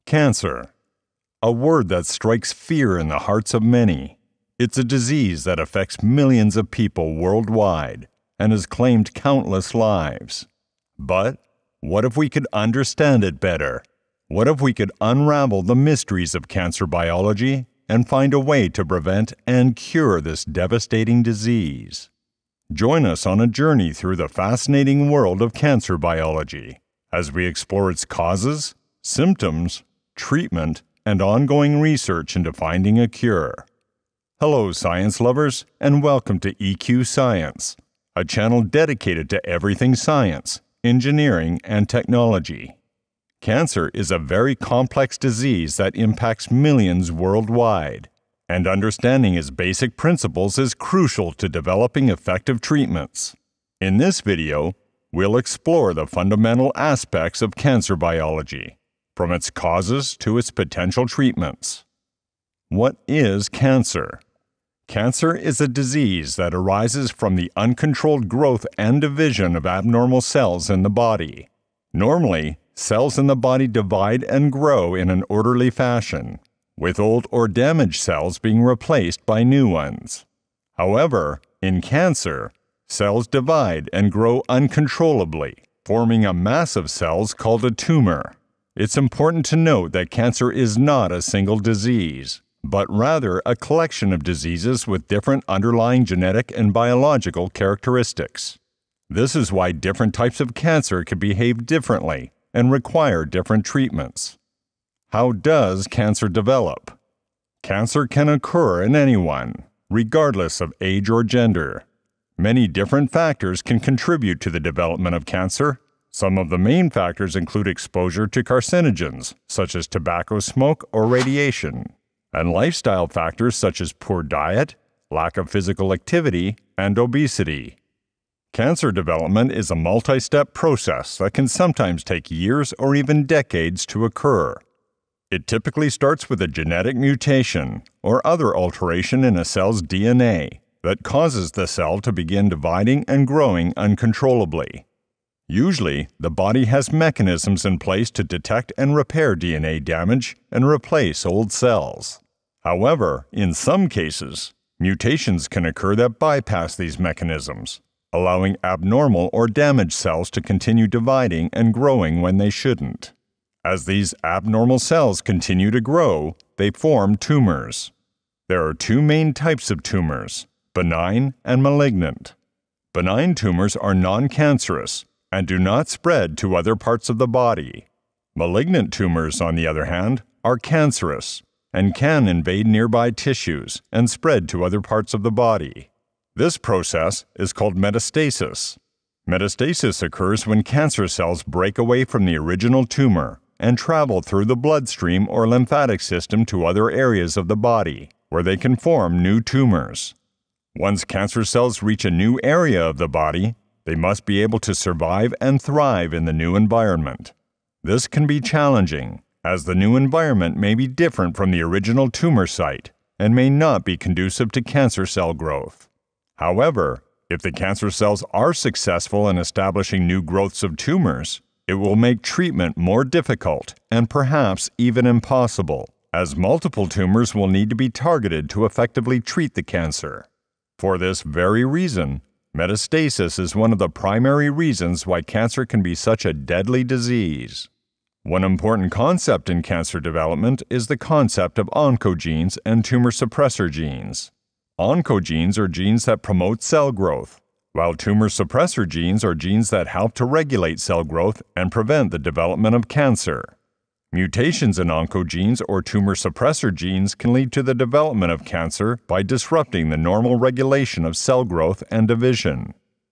Cancer. A word that strikes fear in the hearts of many. It's a disease that affects millions of people worldwide and has claimed countless lives. But what if we could understand it better? What if we could unravel the mysteries of cancer biology and find a way to prevent and cure this devastating disease? Join us on a journey through the fascinating world of cancer biology as we explore its causes, symptoms, treatment, and ongoing research into finding a cure. Hello, science lovers, and welcome to EQ Science, a channel dedicated to everything science, engineering, and technology. Cancer is a very complex disease that impacts millions worldwide, and understanding its basic principles is crucial to developing effective treatments. In this video, we'll explore the fundamental aspects of cancer biology, from its causes to its potential treatments. What is cancer? Cancer is a disease that arises from the uncontrolled growth and division of abnormal cells in the body. Normally, cells in the body divide and grow in an orderly fashion, with old or damaged cells being replaced by new ones. However, in cancer, cells divide and grow uncontrollably, forming a mass of cells called a tumor. It's important to note that cancer is not a single disease, but rather a collection of diseases with different underlying genetic and biological characteristics. This is why different types of cancer can behave differently and require different treatments. How does cancer develop? Cancer can occur in anyone, regardless of age or gender. Many different factors can contribute to the development of cancer. Some of the main factors include exposure to carcinogens, such as tobacco smoke or radiation, and lifestyle factors such as poor diet, lack of physical activity, and obesity. Cancer development is a multi-step process that can sometimes take years or even decades to occur. It typically starts with a genetic mutation or other alteration in a cell's DNA that causes the cell to begin dividing and growing uncontrollably. Usually, the body has mechanisms in place to detect and repair DNA damage and replace old cells. However, in some cases, mutations can occur that bypass these mechanisms, allowing abnormal or damaged cells to continue dividing and growing when they shouldn't. As these abnormal cells continue to grow, they form tumors. There are two main types of tumors, benign and malignant. Benign tumors are non-cancerous and do not spread to other parts of the body. Malignant tumors, on the other hand, are cancerous and can invade nearby tissues and spread to other parts of the body. This process is called metastasis. Metastasis occurs when cancer cells break away from the original tumor and travel through the bloodstream or lymphatic system to other areas of the body, where they can form new tumors. Once cancer cells reach a new area of the body, they must be able to survive and thrive in the new environment. This can be challenging, as the new environment may be different from the original tumor site and may not be conducive to cancer cell growth. However, if the cancer cells are successful in establishing new growths of tumors, it will make treatment more difficult and perhaps even impossible, as multiple tumors will need to be targeted to effectively treat the cancer. For this very reason, metastasis is one of the primary reasons why cancer can be such a deadly disease. One important concept in cancer development is the concept of oncogenes and tumor suppressor genes. Oncogenes are genes that promote cell growth, while tumor suppressor genes are genes that help to regulate cell growth and prevent the development of cancer. Mutations in oncogenes or tumor suppressor genes can lead to the development of cancer by disrupting the normal regulation of cell growth and division.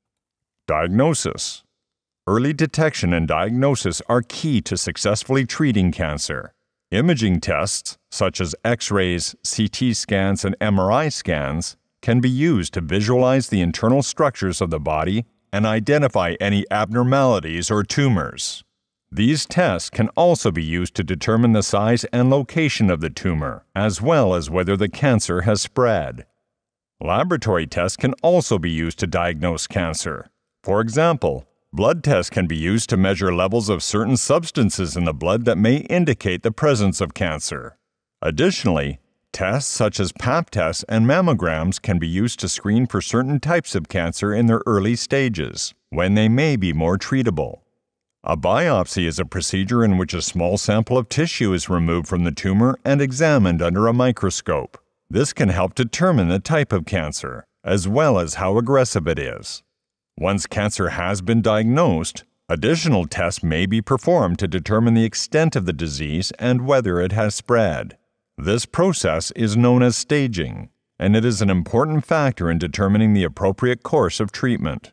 Diagnosis. Early detection and diagnosis are key to successfully treating cancer. Imaging tests, such as X-rays, CT scans, and MRI scans, can be used to visualize the internal structures of the body and identify any abnormalities or tumors. These tests can also be used to determine the size and location of the tumor, as well as whether the cancer has spread. Laboratory tests can also be used to diagnose cancer. For example, Blood tests can be used to measure levels of certain substances in the blood that may indicate the presence of cancer. Additionally, tests such as Pap tests and mammograms can be used to screen for certain types of cancer in their early stages, when they may be more treatable. A biopsy is a procedure in which a small sample of tissue is removed from the tumor and examined under a microscope. This can help determine the type of cancer, as well as how aggressive it is. Once cancer has been diagnosed, additional tests may be performed to determine the extent of the disease and whether it has spread. This process is known as staging, and it is an important factor in determining the appropriate course of treatment.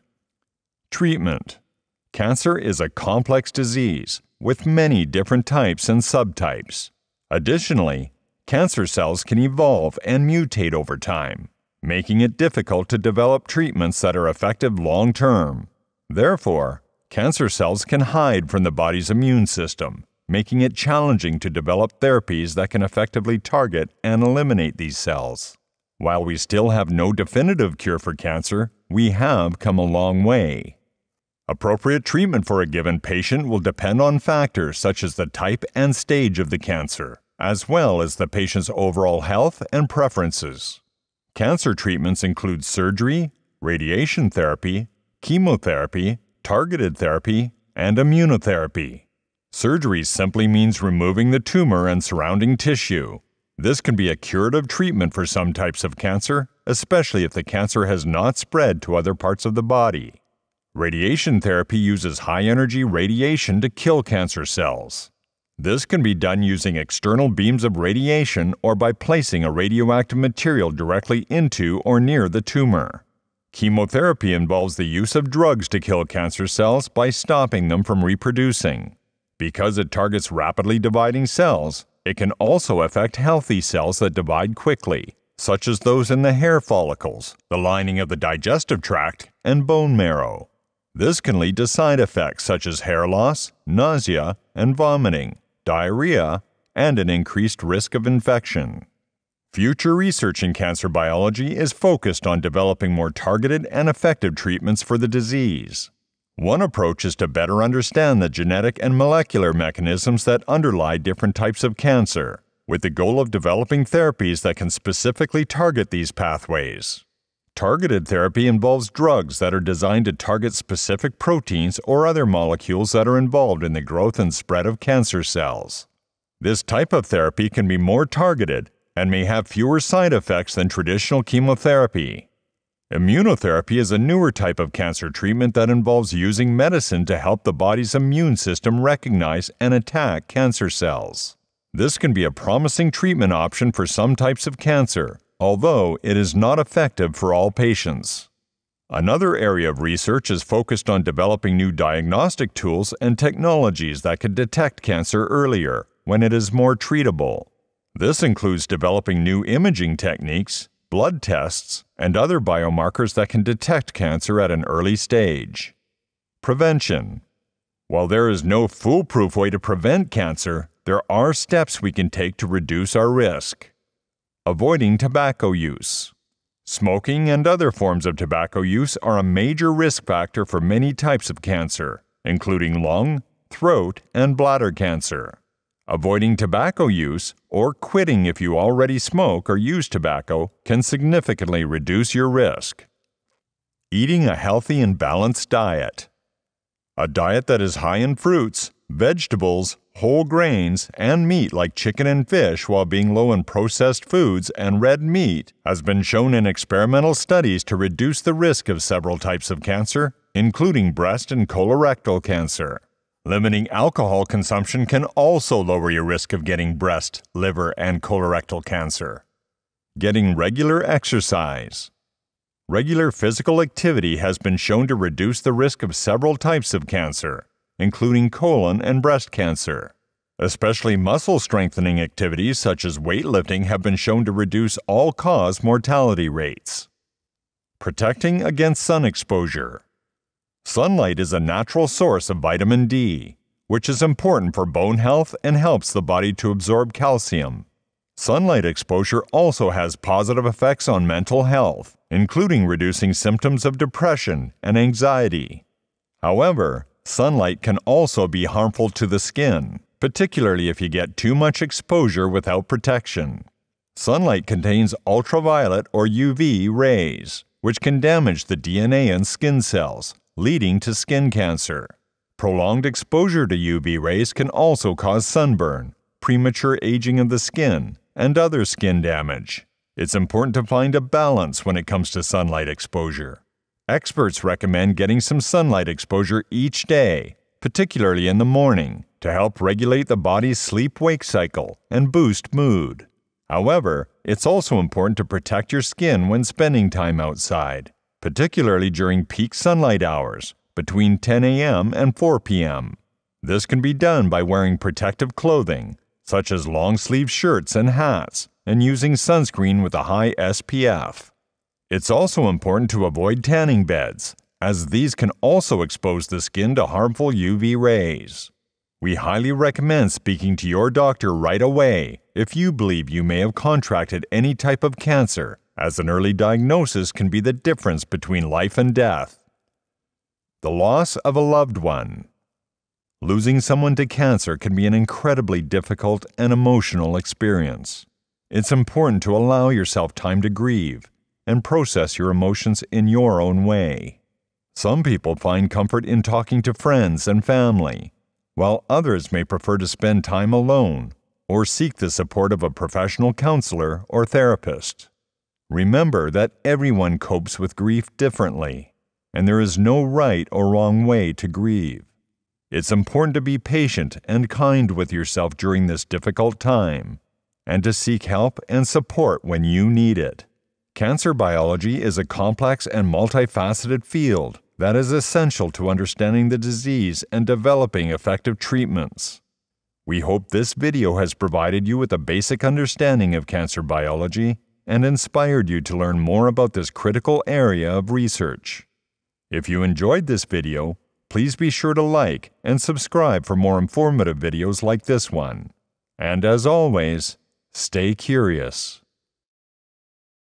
Treatment. Cancer is a complex disease with many different types and subtypes. Additionally, cancer cells can evolve and mutate over time, making it difficult to develop treatments that are effective long-term. Therefore, cancer cells can hide from the body's immune system, making it challenging to develop therapies that can effectively target and eliminate these cells. While we still have no definitive cure for cancer, we have come a long way. Appropriate treatment for a given patient will depend on factors such as the type and stage of the cancer, as well as the patient's overall health and preferences. Cancer treatments include surgery, radiation therapy, chemotherapy, targeted therapy, and immunotherapy. Surgery simply means removing the tumor and surrounding tissue. This can be a curative treatment for some types of cancer, especially if the cancer has not spread to other parts of the body. Radiation therapy uses high-energy radiation to kill cancer cells. This can be done using external beams of radiation or by placing a radioactive material directly into or near the tumor. Chemotherapy involves the use of drugs to kill cancer cells by stopping them from reproducing. Because it targets rapidly dividing cells, it can also affect healthy cells that divide quickly, such as those in the hair follicles, the lining of the digestive tract, and bone marrow. This can lead to side effects such as hair loss, nausea, and vomiting, diarrhea, and an increased risk of infection. Future research in cancer biology is focused on developing more targeted and effective treatments for the disease. One approach is to better understand the genetic and molecular mechanisms that underlie different types of cancer, with the goal of developing therapies that can specifically target these pathways. Targeted therapy involves drugs that are designed to target specific proteins or other molecules that are involved in the growth and spread of cancer cells. This type of therapy can be more targeted and may have fewer side effects than traditional chemotherapy. Immunotherapy is a newer type of cancer treatment that involves using medicine to help the body's immune system recognize and attack cancer cells. This can be a promising treatment option for some types of cancer, although it is not effective for all patients. Another area of research is focused on developing new diagnostic tools and technologies that can detect cancer earlier, when it is more treatable. This includes developing new imaging techniques, blood tests, and other biomarkers that can detect cancer at an early stage. Prevention. While there is no foolproof way to prevent cancer, there are steps we can take to reduce our risk. Avoiding tobacco use. Smoking and other forms of tobacco use are a major risk factor for many types of cancer, including lung, throat, and bladder cancer. Avoiding tobacco use, or quitting if you already smoke or use tobacco, can significantly reduce your risk. Eating a healthy and balanced diet. A diet that is high in fruits, vegetables, whole grains, and meat like chicken and fish while being low in processed foods and red meat has been shown in experimental studies to reduce the risk of several types of cancer, including breast and colorectal cancer. Limiting alcohol consumption can also lower your risk of getting breast, liver, and colorectal cancer. Getting regular exercise. Regular physical activity has been shown to reduce the risk of several types of cancer, including colon and breast cancer. Especially muscle-strengthening activities such as weightlifting have been shown to reduce all-cause mortality rates. Protecting against sun exposure. Sunlight is a natural source of vitamin D, which is important for bone health and helps the body to absorb calcium. Sunlight exposure also has positive effects on mental health, including reducing symptoms of depression and anxiety. However, sunlight can also be harmful to the skin, particularly if you get too much exposure without protection. Sunlight contains ultraviolet or UV rays, which can damage the DNA in skin cells, leading to skin cancer. Prolonged exposure to UV rays can also cause sunburn, premature aging of the skin, and other skin damage. It's important to find a balance when it comes to sunlight exposure. Experts recommend getting some sunlight exposure each day, particularly in the morning, to help regulate the body's sleep-wake cycle and boost mood. However, it's also important to protect your skin when spending time outside, particularly during peak sunlight hours, between 10 a.m. and 4 p.m. This can be done by wearing protective clothing, such as long-sleeve shirts and hats, and using sunscreen with a high SPF. It's also important to avoid tanning beds, as these can also expose the skin to harmful UV rays. We highly recommend speaking to your doctor right away if you believe you may have contracted any type of cancer, as an early diagnosis can be the difference between life and death. The loss of a loved one. Losing someone to cancer can be an incredibly difficult and emotional experience. It's important to allow yourself time to grieve and process your emotions in your own way. Some people find comfort in talking to friends and family, while others may prefer to spend time alone or seek the support of a professional counselor or therapist. Remember that everyone copes with grief differently, and there is no right or wrong way to grieve. It's important to be patient and kind with yourself during this difficult time, and to seek help and support when you need it. Cancer biology is a complex and multifaceted field that is essential to understanding the disease and developing effective treatments. We hope this video has provided you with a basic understanding of cancer biology and inspired you to learn more about this critical area of research. If you enjoyed this video, please be sure to like and subscribe for more informative videos like this one. And as always, stay curious.